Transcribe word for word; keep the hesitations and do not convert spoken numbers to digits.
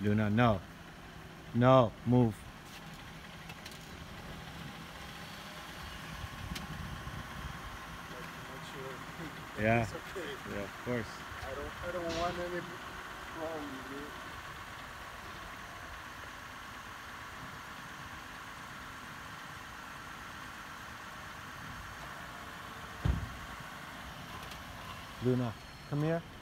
Luna, no. No, move. Make sure Yeah. it's okay. Yeah, of course. I don't I don't want any wrong with you. Luna, come here.